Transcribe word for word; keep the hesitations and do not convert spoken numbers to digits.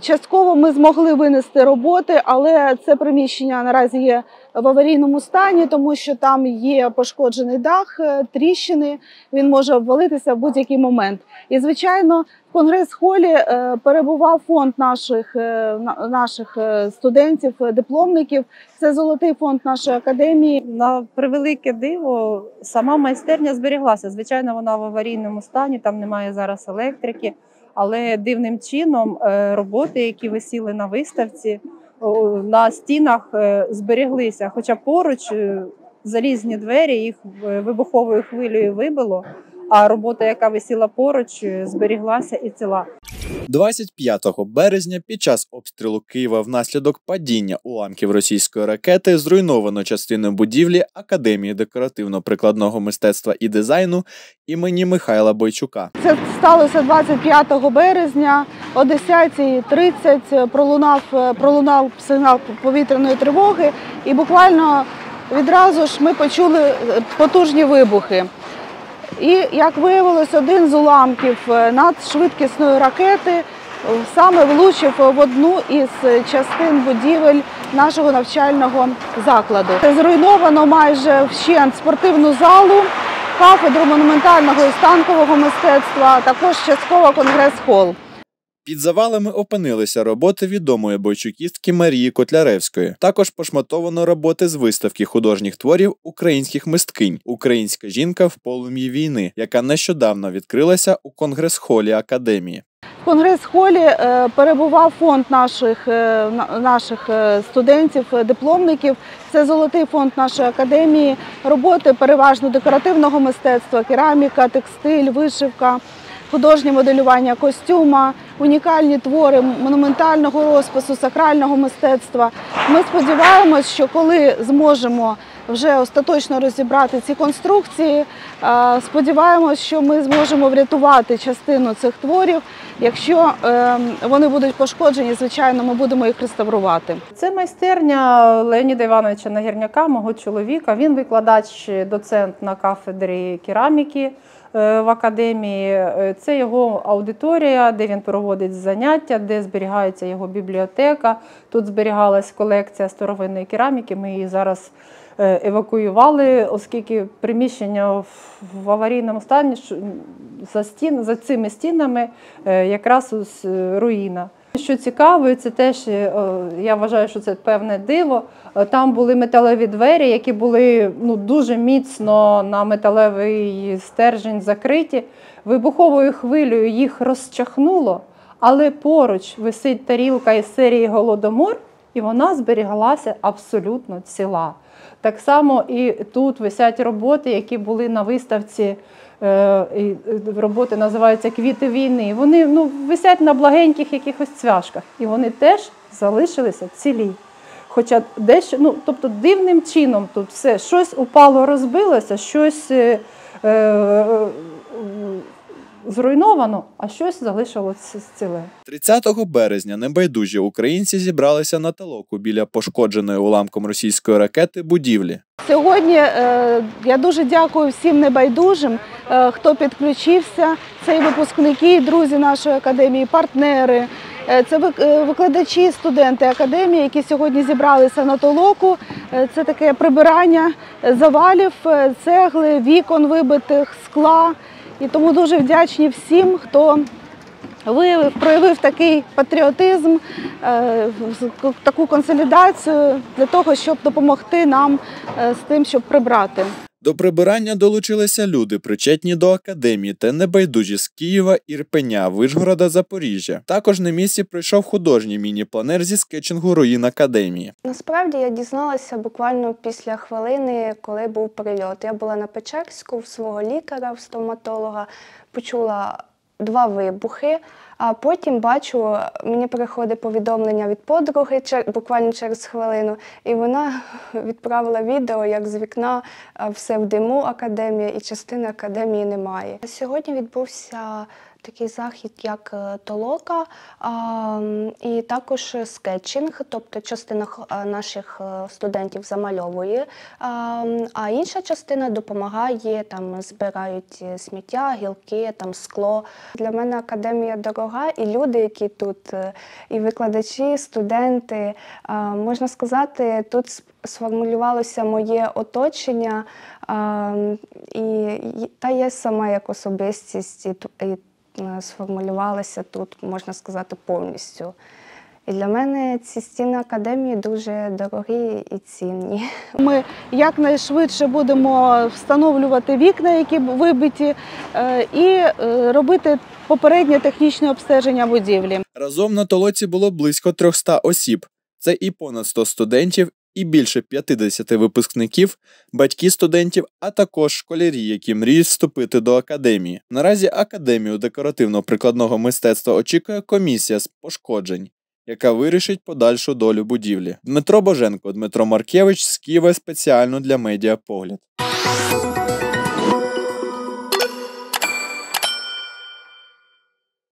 Частково ми змогли винести роботи, але це приміщення наразі є в аварійному стані, тому що там є пошкоджений дах, тріщини, він може обвалитися в будь-який момент. І, звичайно, в конгрес-холі перебував фонд наших, наших студентів, дипломників. Це золотий фонд нашої академії. На превелике диво, сама майстерня зберіглася. Звичайно, вона в аварійному стані, там немає зараз електрики. Але дивним чином роботи, які висіли на виставці, на стінах збереглися. Хоча поруч залізні двері, їх вибуховою хвилею вибило, а робота, яка висіла поруч, зберіглася і ціла. двадцять п'ятого березня під час обстрілу Києва внаслідок падіння уламків російської ракети зруйновано частину будівлі Академії декоративно-прикладного мистецтва і дизайну імені Михайла Бойчука. Це сталося двадцять п'ятого березня о десятій тридцять пролунав, пролунав сигнал повітряної тривоги і буквально відразу ж ми почули потужні вибухи. І, як виявилось, один з уламків надшвидкісної ракети саме влучив в одну із частин будівель нашого навчального закладу. Зруйновано майже вщент спортивну залу, кафедру монументального і станкового мистецтва, а також частково конгрес-хол. Під завалами опинилися роботи відомої бойчукістки Марії Котляревської. Також пошматовано роботи з виставки художніх творів українських мисткинь «Українська жінка в полум'ї війни», яка нещодавно відкрилася у конгрес-холі Академії. В конгрес-холі перебував фонд наших, наших студентів, дипломників. Це золотий фонд нашої академії. Роботи переважно декоративного мистецтва, кераміка, текстиль, вишивка, художнє моделювання костюма, унікальні твори монументального розпису, сакрального мистецтва. Ми сподіваємось, що коли зможемо вже остаточно розібрати ці конструкції, сподіваємось, що ми зможемо врятувати частину цих творів. Якщо вони будуть пошкоджені, звичайно, ми будемо їх реставрувати. Це майстерня Леоніда Івановича Нагірняка, мого чоловіка. Він викладач, доцент на кафедрі кераміки в академії. Це його аудиторія, де він проводить заняття, де зберігається його бібліотека. Тут зберігалась колекція старовинної кераміки, ми її зараз евакуювали, оскільки приміщення в аварійному стані, за, стін, за цими стінами якраз ось руїна. Що цікаво, це теж, я вважаю, що це певне диво, там були металеві двері, які були ну, дуже міцно на металевий стержень закриті. Вибуховою хвилею їх розчахнуло, але поруч висить тарілка із серії «Голодомор», і вона зберігалася абсолютно ціла. Так само і тут висять роботи, які були на виставці, роботи називаються «Квіти війни». Вони ну, висять на благеньких якихось цвяшках, і вони теж залишилися цілі. Хоча дещо, ну, тобто дивним чином тут все, щось упало, розбилося, щось е, е, зруйновано, а щось залишилося ціле. тридцятого березня небайдужі українці зібралися на толоку біля пошкодженої уламком російської ракети будівлі. Сьогодні е, я дуже дякую всім небайдужим, е, хто підключився. Це і випускники, і друзі нашої академії, партнери. Е, це викладачі, студенти академії, які сьогодні зібралися на толоку. Е, це таке прибирання завалів, цегли, вікон вибитих, скла. І тому дуже вдячні всім, хто виявив, проявив такий патріотизм, таку консолідацію для того, щоб допомогти нам з тим, щоб прибрати. До прибирання долучилися люди, причетні до академії та небайдужі з Києва, Ірпеня, Вишгорода, Запоріжжя. Також на місці пройшов художній міні-планер зі скетчингу руїн академії. Насправді я дізналася буквально після хвилини, коли був прильот. Я була на Печерську, в свого лікаря, в стоматолога, почула два вибухи, а потім бачу, мені приходить повідомлення від подруги буквально через хвилину, і вона відправила відео, як з вікна все в диму академія, і частини академії немає. Сьогодні відбувся такий захід, як е, толока, а, м, і також скетчинг, тобто частина х- а, наших е, студентів замальовує, а, м, а інша частина допомагає, там збирають е, сміття, гілки, там скло. Для мене академія дорога, і люди, які тут, е, і викладачі, студенти, а, можна сказати, тут с- сформулювалося моє оточення, а, і, і- та я сама як особистість і, ту- і е, сформулювалася тут, можна сказати, повністю. І для мене ці стіни академії дуже дорогі і цінні. Ми якнайшвидше будемо встановлювати вікна, які б вибиті, е, і е, робити попереднє технічне обстеження будівлі. Разом на толоці було близько триста осіб. Це і понад сто студентів, і більше п'ятдесят випускників, батьки студентів, а також школярі, які мріють вступити до академії. Наразі академію декоративно-прикладного мистецтва очікує комісія з пошкоджень, яка вирішить подальшу долю будівлі. Дмитро Боженко, Дмитро Маркевич з Києва спеціально для Медіапогляд.